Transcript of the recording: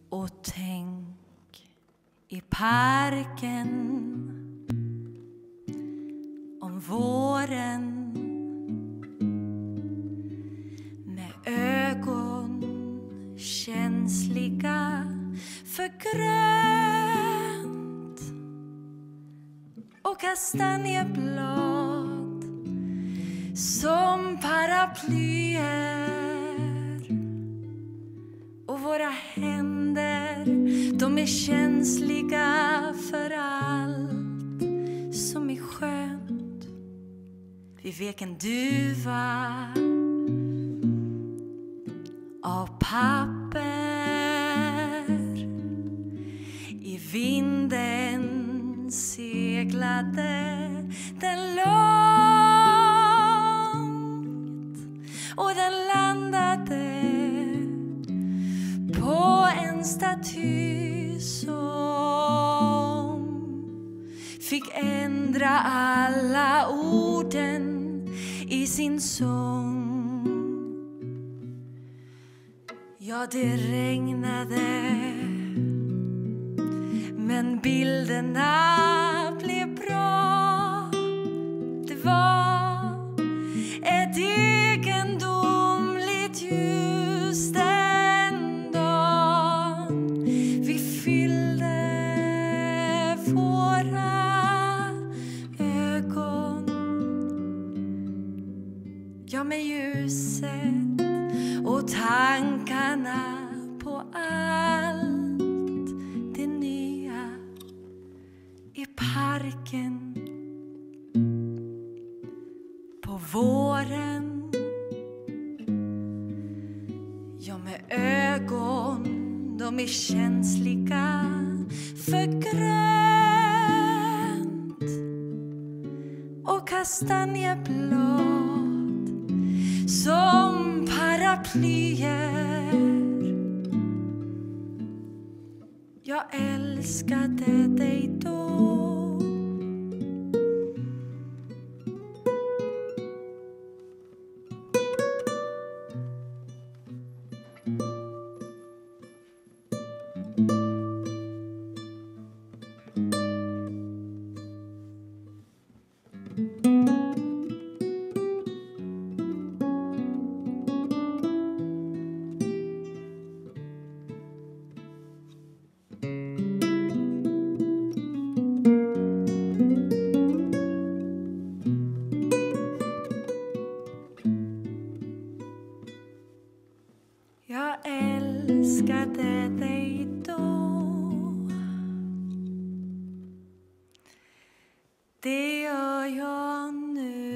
Och tänk i parken om våren med ögon känsliga för grönt och kastanjeblad som paraplyer. Och våra händer, de är känsliga för allt som är skönt. Vi vek en duva av papper. I vinden seglade den långt och den landade på en staty som fick ändra alla orden i sin sång. Ja, det regnade, men bilderna blev bra. Det var ett egendomligt ljus den dagen vi fyllde våra ögon. Ja, med ljuset och tankarna på allt det nya i parken på våren. Ja, med ögon, de är känsliga för grönt och kastanjeblad som paraplyer. Jag älskade dig då. Jag älskade dig då. Det gör jag nu.